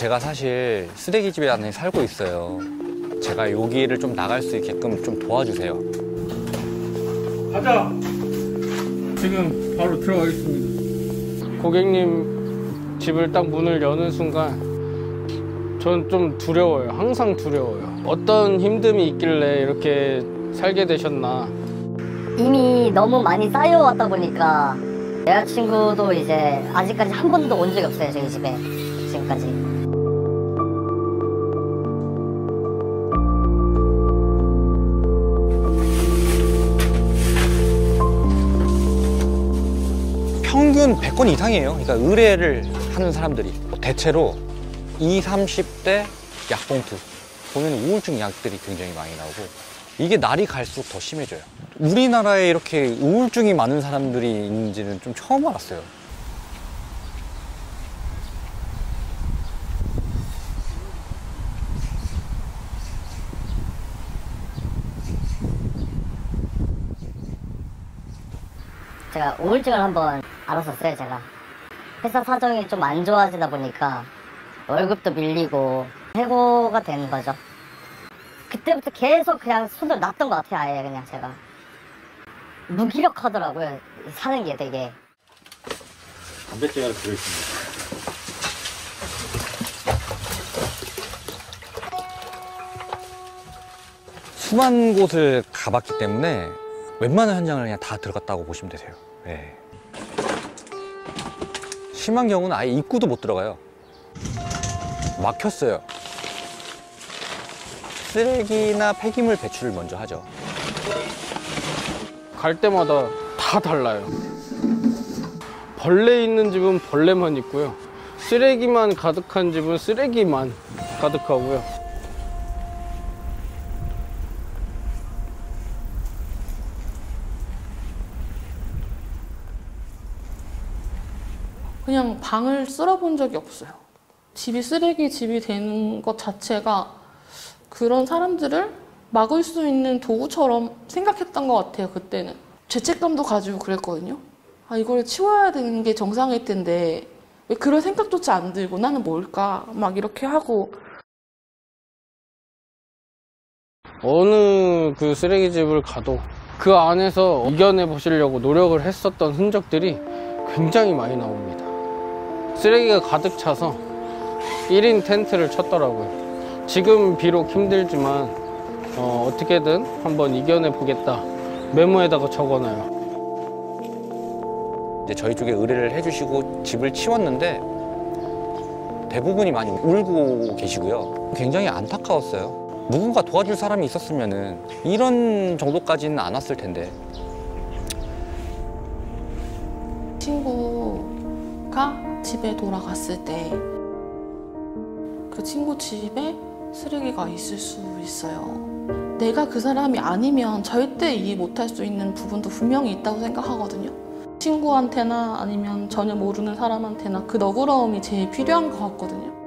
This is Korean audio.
제가 사실 쓰레기집에 안에 살고 있어요. 제가 여기를 좀 나갈 수 있게끔 좀 도와주세요. 가자. 지금 바로 들어가겠습니다. 고객님 집을 딱 문을 여는 순간 저는 좀 두려워요. 항상 두려워요. 어떤 힘듦이 있길래 이렇게 살게 되셨나. 이미 너무 많이 쌓여왔다 보니까 여자친구도 이제 아직까지 한 번도 온 적이 없어요. 저희 집에 지금까지. 평균 100건 이상이에요. 그러니까 의뢰를 하는 사람들이 대체로 20, 30대 약봉투 보면 우울증 약들이 굉장히 많이 나오고 이게 날이 갈수록 더 심해져요. 우리나라에 이렇게 우울증이 많은 사람들이 있는지는 좀 처음 알았어요. 제가 우울증을 한번 알았었어요. 제가 회사 사정이 좀 안 좋아지다 보니까 월급도 밀리고 해고가 된 거죠. 그때부터 계속 그냥 손을 놨던 것 같아요. 아예 그냥 제가 무기력하더라고요. 사는 게 되게. 담배째가 들어있습니다. 수많은 곳을 가봤기 때문에 웬만한 현장을 그냥 다 들어갔다고 보시면 되세요. 네. 심한 경우는 아예 입구도 못 들어가요. 막혔어요. 쓰레기나 폐기물 배출을 먼저 하죠. 갈 때마다 다 달라요. 벌레 있는 집은 벌레만 있고요. 쓰레기만 가득한 집은 쓰레기만 가득하고요. 그냥 방을 쓸어본 적이 없어요. 집이 쓰레기 집이 되는 것 자체가 그런 사람들을 막을 수 있는 도구처럼 생각했던 것 같아요. 그때는 죄책감도 가지고 그랬거든요. 아, 이걸 치워야 되는 게 정상일 텐데 왜 그런 생각조차 안 들고 나는 뭘까 막 이렇게 하고. 어느 그 쓰레기집을 가도 그 안에서 이겨내 보시려고 노력을 했었던 흔적들이 굉장히 많이 나옵니다. 쓰레기가 가득 차서 1인 텐트를 쳤더라고요. 지금 비록 힘들지만 어떻게든 한번 이겨내 보겠다. 메모에다가 적어놔요. 이제 저희 쪽에 의뢰를 해주시고 집을 치웠는데 대부분이 많이 울고 계시고요. 굉장히 안타까웠어요. 누군가 도와줄 사람이 있었으면은 이런 정도까지는 안 왔을 텐데. 친구가 집에 돌아갔을 때 그 친구 집에 쓰레기가 있을 수 있어요. 내가 그 사람이 아니면 절대 이해 못할 수 있는 부분도 분명히 있다고 생각하거든요. 친구한테나 아니면 전혀 모르는 사람한테나 그 너그러움이 제일 필요한 것 같거든요.